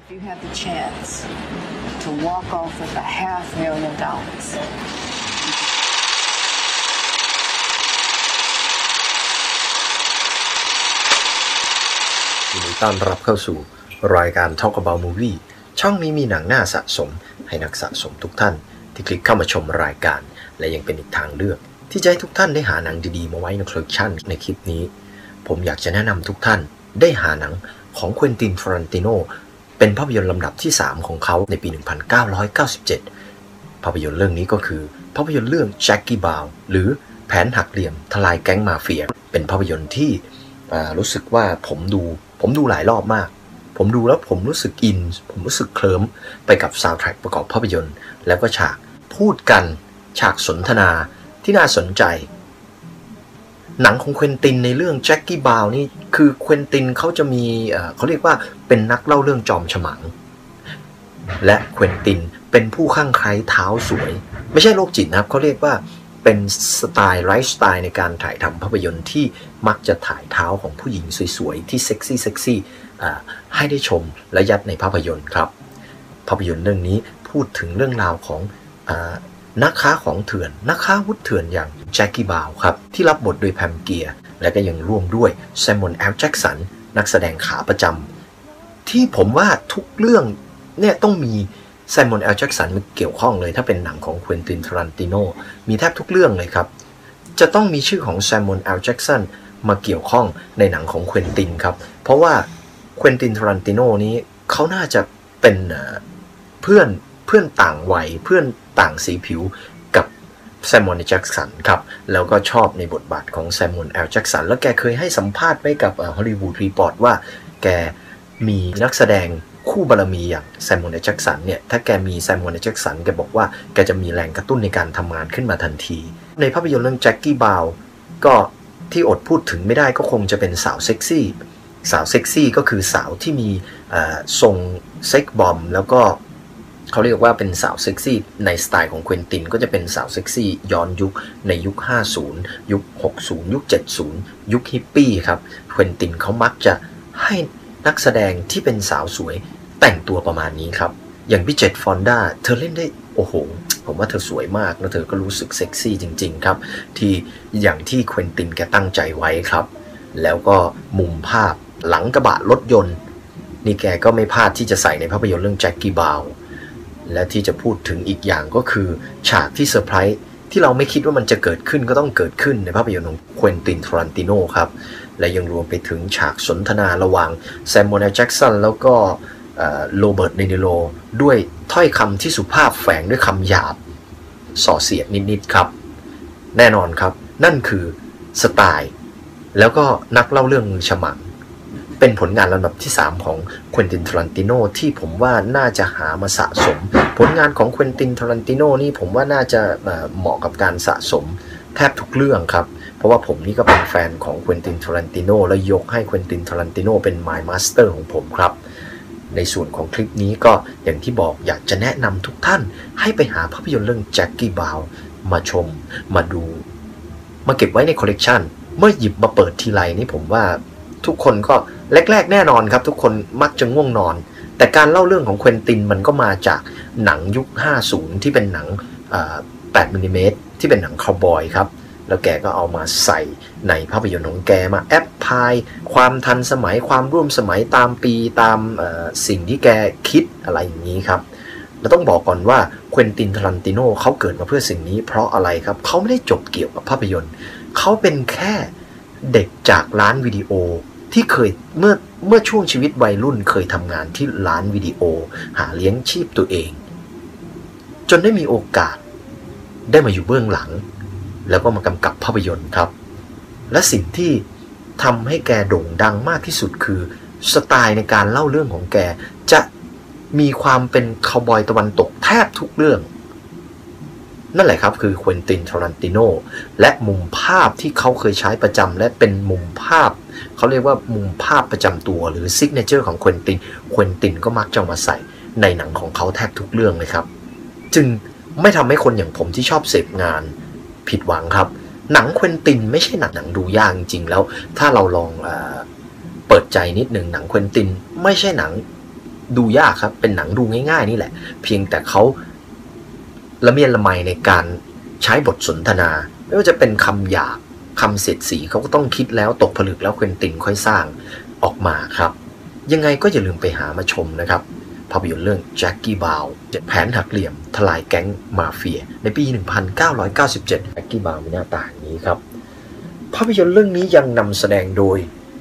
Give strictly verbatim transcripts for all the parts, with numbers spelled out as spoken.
You have the chance to walk off with a half million dollars. ยินดีต้อนรับเข้าสู่รายการ Talk About Movie ช่องนี้มีหนังน่าสะสมให้นักสะสมทุกท่านที่คลิกเข้ามาชมรายการและยังเป็นอีกทางเลือกที่จะให้ทุกท่านได้หาหนังดีๆมาไว้ในคอลเลคชันในคลิปนี้ผมอยากจะแนะนำทุกท่านได้หาหนังของเควินติน ทารันติโนเป็นภาพยนตร์ลำดับที่สามของเขาในปี หนึ่งพันเก้าร้อยเก้าสิบเจ็ด ภาพยนตร์เรื่องนี้ก็คือภาพยนตร์เรื่อง Jackie Brown หรือแผนหักเหลี่ยมทลายแก๊งมาเฟียเป็นภาพยนตร์ที่รู้สึกว่าผมดูผมดูหลายรอบมากผมดูแล้วผมรู้สึกอินผมรู้สึกเคลิ้มไปกับซาวด์แทร็กประกอบภาพยนตร์แล้วก็ฉากพูดกันฉากสนทนาที่น่าสนใจหนังของเควินตินในเรื่อง Jackie Brown นี่คือเควินตินเขาจะมีเขาเรียกว่าเป็นนักเล่าเรื่องจอมฉมังและเควินตินเป็นผู้ข้างใคร่เท้าสวยไม่ใช่โรคจิตนะครับเขาเรียกว่าเป็นสไตล์ไลฟ์สไตล์ในการถ่ายทำภาพยนตร์ที่มักจะถ่ายเท้าของผู้หญิงสวยๆที่เซ็กซี่เซ็กซี่ให้ได้ชมและยัดในภาพยนตร์ครับภาพยนตร์เรื่องนี้พูดถึงเรื่องราวของนักค้าของเถื่อนนักค้าวุธเถื่อนอย่างแจ็คกี้บราวน์ครับที่รับบทโดยแพมเกียร์และก็ยังร่วมด้วยแซมมอนแอลแจ็กสันนักแสดงขาประจำที่ผมว่าทุกเรื่องเนี่ยต้องมีแซมมอนแอลแจ็กสันมาเกี่ยวข้องเลยถ้าเป็นหนังของเควินติน ทารันติโนมีแทบทุกเรื่องเลยครับจะต้องมีชื่อของแซมมอนแอลแจ็กสันมาเกี่ยวข้องในหนังของเควินตินครับเพราะว่าเควินติน ทารันติโนนี้เขาน่าจะเป็นเพื่อนเพื่อนต่างวัยเพื่อนต่างสีผิวกับแซมมอนแอลแจ็กสันครับแล้วก็ชอบในบทบาทของแซมมอนแอลแจ็กสันแล้วแกเคยให้สัมภาษณ์ไว้กับฮอลลีวูดรีพอร์ตว่าแกมีนักแสดงคู่บารมีอย่างแซมมอนแจ็คสันเนี่ยถ้าแกมีแซมมอนแจ็คสันแกบอกว่าแกจะมีแรงกระตุ้นในการทำงานขึ้นมาทันทีในภาพยนตร์เรื่องแจ็คกี้บราวน์ก็ที่อดพูดถึงไม่ได้ก็คงจะเป็นสาวเซ็กซี่สาวเซ็กซี่ก็คือสาวที่มีทรงเซ็กบอมแล้วก็เขาเรียกว่าเป็นสาวเซ็กซี่ในสไตล์ของเควินตินก็จะเป็นสาวเซ็กซี่ย้อนยุคในยุคห้าสิบยุคหกสิบยุคเจ็ดสิบยุคฮิปปี้ครับเควินตินเขามักจะให้นักแสดงที่เป็นสาวสวยแต่งตัวประมาณนี้ครับอย่างบิเจตฟอนด้าเธอเล่นได้โอ้โหผมว่าเธอสวยมากแล้วเธอก็รู้สึกเซ็กซี่จริงๆครับที่อย่างที่เควินตินแกตั้งใจไว้ครับแล้วก็มุมภาพหลังกระบะรถยนต์นี่แกก็ไม่พลาดที่จะใส่ในภาพยนตร์เรื่องแจ็คกี้บราวน์และที่จะพูดถึงอีกอย่างก็คือฉากที่เซอร์ไพรส์ที่เราไม่คิดว่ามันจะเกิดขึ้นก็ต้องเกิดขึ้นในภาพยนตร์ของเควินติน ทารันติโนครับและยังรวมไปถึงฉากสนทนาระหว่างแซมมอนแอลแจ็กสันแล้วก็โรเบิร์ต เดนิโรด้วยถ้อยคำที่สุภาพแฝงด้วยคำหยาบส่อเสียดนิดๆครับแน่นอนครับนั่นคือสไตล์แล้วก็นักเล่าเรื่องมือฉมังเป็นผลงานลำดับที่สามของเควินติน ทารันติโนที่ผมว่าน่าจะหามาสะสมผลงานของเควินติน ทารันติโนนี่ผมว่าน่าจะเหมาะกับการสะสมแทบทุกเรื่องครับเพราะว่าผมนี่ก็เป็นแฟนของเควินติน ทารันติโนและยกให้เควินติน ทารันติโนเป็น My Master ของผมครับในส่วนของคลิปนี้ก็อย่างที่บอกอยากจะแนะนำทุกท่านให้ไปหาภาพยนตร์เรื่อง Jackie Brown มาชมมาดูมาเก็บไว้ในคอลเลกชันเมื่อหยิบมาเปิดทีไรนี่ผมว่าทุกคนก็แรกๆแน่นอนครับทุกคนมักจะง่วงนอนแต่การเล่าเรื่องของเควินตินมันก็มาจากหนังยุคห้าสิบที่เป็นหนังแปดมิลลิเมตรที่เป็นหนังคาวบอยครับแล้วแกก็เอามาใส่ในภาพยนตร์ของแกมาแอปพลายความทันสมัยความร่วมสมัยตามปีตามสิ่งที่แกคิดอะไรอย่างนี้ครับเราต้องบอกก่อนว่าเควินติน ทารันติโนเขาเกิดมาเพื่อสิ่งนี้เพราะอะไรครับเขาไม่ได้จบเกี่ยวกับภาพยนตร์เขาเป็นแค่เด็กจากร้านวิดีโอที่เคยเมื่อเมื่อช่วงชีวิตวัยรุ่นเคยทำงานที่ร้านวิดีโอหาเลี้ยงชีพตัวเองจนได้มีโอกาสได้มาอยู่เบื้องหลังแล้วก็มากำกับภาพยนตร์ครับและสิ่งที่ทำให้แกโด่งดังมากที่สุดคือสไตล์ในการเล่าเรื่องของแกจะมีความเป็นคาวบอยตะวันตกแทบทุกเรื่องนั่นแหละครับคือเควินติน ทารันติโนและมุมภาพที่เขาเคยใช้ประจำและเป็นมุมภาพเขาเรียกว่ามุมภาพประจำตัวหรือซิกเนเจอร์ของเควินตินเควินตินก็มักจะมาใส่ในหนังของเขาแทบทุกเรื่องเลยครับจึงไม่ทำให้คนอย่างผมที่ชอบเสพงานผิดหวังครับหนังเควินตินไม่ใช่หนังหนังดูยากจริงแล้วถ้าเราลองเอ่อเปิดใจนิดหนึ่งหนังเควินตินไม่ใช่หนังดูยากครับเป็นหนังดูง่ายๆนี่แหละเพียงแต่เขาละเมียดละไมในการใช้บทสนทนาไม่ว่าจะเป็นคำหยาบคำเสียดสีเขาก็ต้องคิดแล้วตกผลึกแล้วเควินตินค่อยสร้างออกมาครับยังไงก็อย่าลืมไปหามาชมนะครับภาพยนตร์เรื่องแจ็คกี้บาวแผนหักเหลี่ยมทลายแก๊งมาเฟียในปีหนึ่งพันเก้าร้อยเก้าสิบเจ็ดแจ็คกี้บาวมีหน้าตาอย่างนี้ครับภาพยนตร์เรื่องนี้ยังนำแสดงโดย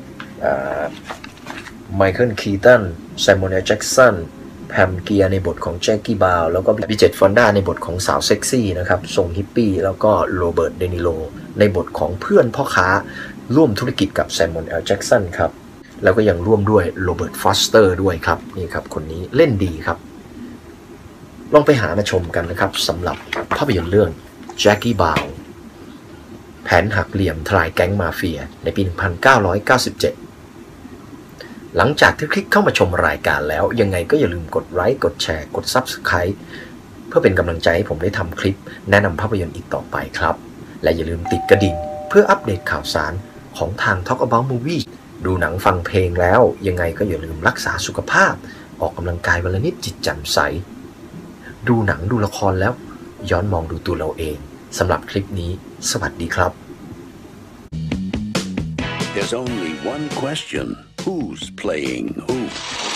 ไมเคิลคีตันไซมอนแจ็กสันแพมเกียร์ในบทของแจ็คกี้บาวแล้วก็บิเจตฟอนด้าในบทของสาวเซ็กซี่นะครับทรงฮิปปี้แล้วก็โรเบิร์ตเดนิโลในบทของเพื่อนพ่อค้าร่วมธุรกิจกับไซมอนแอลแจ็กสันครับแล้วก็ยังร่วมด้วยโรเบิร์ตฟอสเตอร์ด้วยครับนี่ครับคนนี้เล่นดีครับลองไปหามาชมกันนะครับสำหรับภาพยนตร์เรื่องแจ็คกี้บาวแผนหักเหลี่ยมทลายแก๊งมาเฟียในปีหนึ่งพันเก้าร้อยเก้าสิบเจ็ดหลังจากที่คลิกเข้ามาชมรายการแล้วยังไงก็อย่าลืมกดไลค์กดแชร์กด ซับสไครบ์ เพื่อเป็นกำลังใจให้ผมได้ทำคลิปแนะนำภาพยนตร์อีกต่อไปครับและอย่าลืมติดกระดิ่งเพื่ออัปเดตข่าวสารของทาง Talk About Movie ดูหนังฟังเพลงแล้วยังไงก็อย่าลืมรักษาสุขภาพออกกำลังกายวันละนิดจิตแจ่มใสดูหนังดูละครแล้วย้อนมองดูตัวเราเองสำหรับคลิปนี้สวัสดีครับ There's only one question. Who's playing who?